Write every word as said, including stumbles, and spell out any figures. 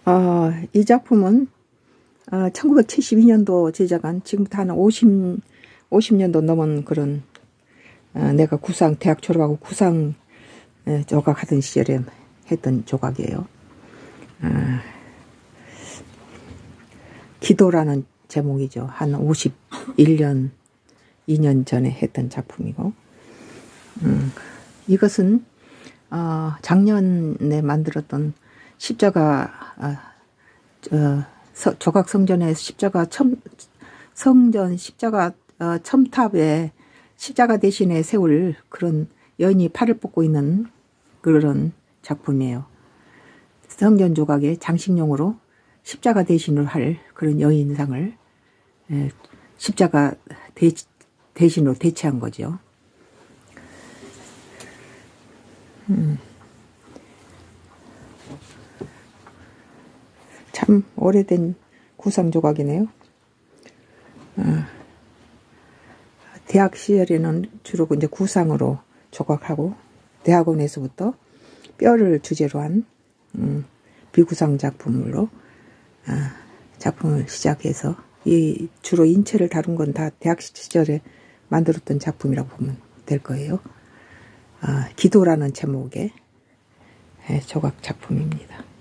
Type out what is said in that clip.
어, 이 작품은 어, 천구백칠십이 년도 제작한 지금부터 한 오십, 오십 년도 넘은 그런 어, 내가 구상 대학 졸업하고 구상 에, 조각하던 시절에 했던 조각이에요. 어, 기도라는 제목이죠. 한 오십일 년, 이 년 전에 했던 작품이고, 음, 이것은 어, 작년에 만들었던 십자가 어, 어, 서, 조각 성전의 십자가 첨, 성전 십자가 어, 첨탑에 십자가 대신에 세울 그런 여인이 팔을 뻗고 있는 그런 작품이에요. 성전 조각의 장식용으로 십자가 대신을 할 그런 여인상을 에, 십자가 대, 대신으로 대체한 거죠. 음. 참 오래된 구상 조각이네요. 아, 대학 시절에는 주로 이제 구상으로 조각하고 대학원에서부터 뼈를 주제로 한 음, 비구상 작품으로 아, 작품을 시작해서 이 주로 인체를 다룬 건 다 대학 시절에 만들었던 작품이라고 보면 될 거예요. 아, 기도라는 제목의 조각 작품입니다.